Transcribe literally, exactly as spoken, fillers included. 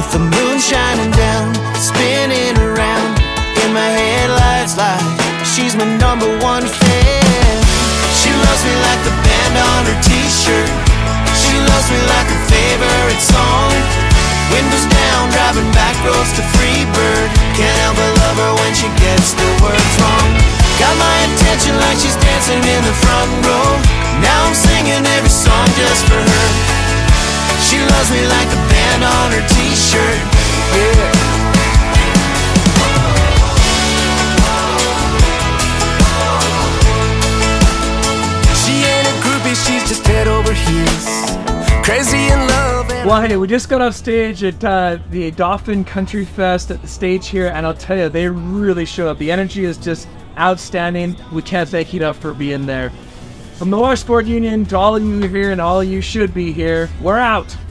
with the moon shining down, spinning around in my headlights like she's my number one fan. She loves me like the band on her t-shirt. She loves me like her favorite song. Windows down, driving back roads to Freebird. Can't help but love her when she gets the words wrong. Got my attention like she's dancing in the front row. Now I'm singing every song just for her. She loves me like the band on her t-shirt. Yeah. She ain't a groupie, she's just head over heels, crazy in love. Well, hey, we just got off stage at uh, the Dauphin Country Fest at the stage here, and I'll tell you, they really show up. The energy is just outstanding. We can't thank you enough for being there. From the Watersport Union, to all of you here and all of you should be here, we're out.